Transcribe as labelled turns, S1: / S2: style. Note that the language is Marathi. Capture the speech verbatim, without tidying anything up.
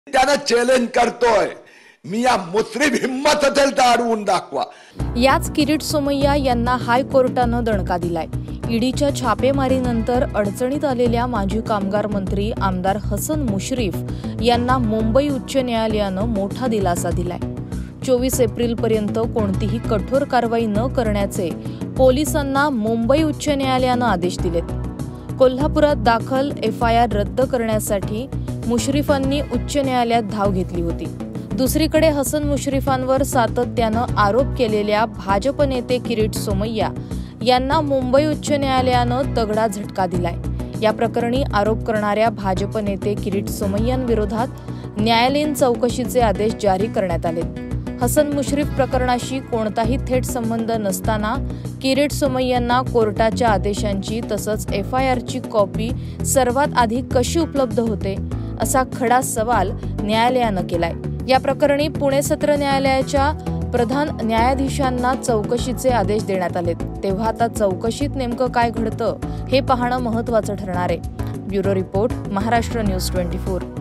S1: त्याला चॅलेंज करतोय, मी या मुस्लिम हिम्मत असेल तर अडवून दाखवा।
S2: याच किरीट सोमय्या यांना हायकोर्टानं दणका दिलाय। ईडीच्या छापेमारीनंतर अडचणीत आलेल्या माजी कामगार मंत्री आमदार हसन मुश्रीफ यांना मुंबई उच्च न्यायालयानं मोठा दिलासा दिलाय। चोवीस एप्रिल पर्यंत कोणतीही कठोर कारवाई न करण्याचे पोलिसांना मुंबई उच्च न्यायालयानं आदेश दिलेत। कोल्हापुरात दाखल एफ आय आर रद्द करण्यासाठी मुश्रीफांनी उच्च न्यायालयात धाव घेतली होती। दुसरीकडे हसन मुश्रीफांवर सातत्यानं आरोप केलेल्या भाजप नेते किरीट सोमय्या यांना मुंबई उच्च न्यायालयानं तगडा झटका दिलाय। या प्रकरणी आरोप करणाऱ्या भाजप नेते किरीट सोमय्यांविरोधात न्यायालयीन चौकशीचे आदेश जारी करण्यात आले। हसन मुश्रीफ प्रकरणाशी कोणताही थेट संबंध नसताना किरीट सोमय्यांना कोर्टाच्या आदेशांची तसंच एफ आय आरची कॉपी सर्वात आधी कशी उपलब्ध होते असा खडा सवाल न्यायालयानं केलाय। या प्रकरणी पुणे सत्र न्यायालयाच्या प्रधान न्यायाधीशांना चौकशीचे आदेश देण्यात आलेत। तेव्हा आता चौकशीत नेमकं काय घडतं हे पाहणं महत्त्वाचं ठरणार आहे। ब्युरो रिपोर्ट, महाराष्ट्र न्यूज चोवीस।